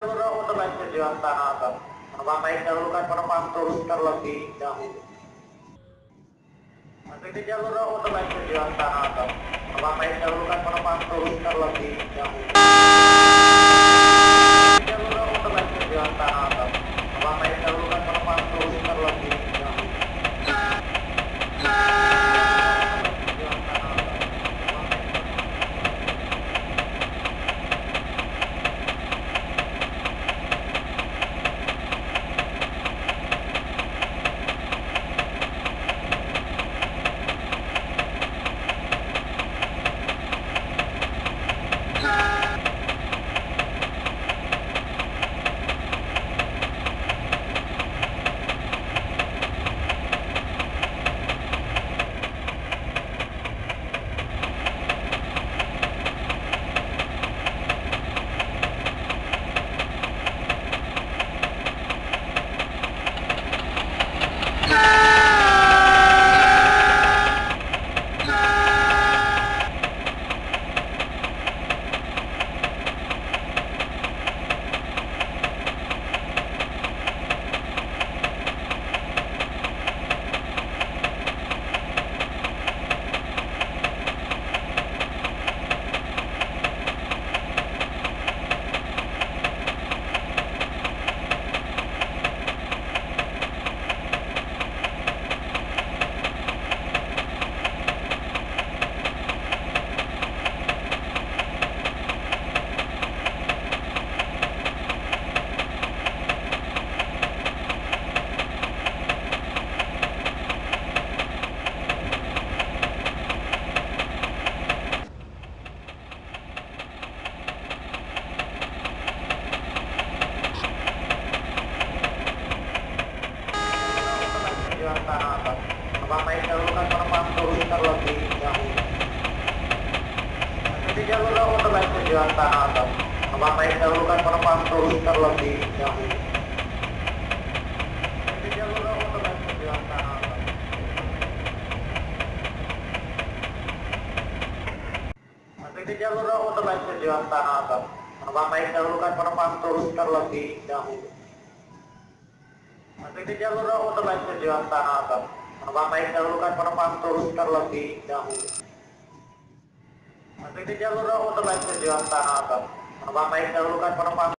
Jalur otomatis tujuan tanah abang. Penumpang naik dahulukan penumpang turun terlebih dahulu. Masuk di jalur otomatis tujuan tanah abang. Penumpang naik dahulukan penumpang turun terlebih dahulu. Di jalur otomatis tujuan tanah abang. Penumpang naik dahulukan penumpang turun terlebih dahulu. Tanah abang. Penumpang naik dahulukan penumpang turun terlebih dahulu. Masuk di jalur otomatis tujuan tanah abang. Penumpang naik dahulukan penumpang turun terlebih dahulu. Masuk di jalur otomatis tujuan tanah abang. Masuk di jalur otomatis tujuan tanah abang. Penumpang naik dahulukan penumpang turun terlebih dahulu. Masuk di jalur otomatis tujuan tanah abang. Penumpang naik dahulukan penumpang turun terlebih dahulu. Masuk di jalur otomatis tujuan tanah abang. Penumpang naik dahulukan penumpang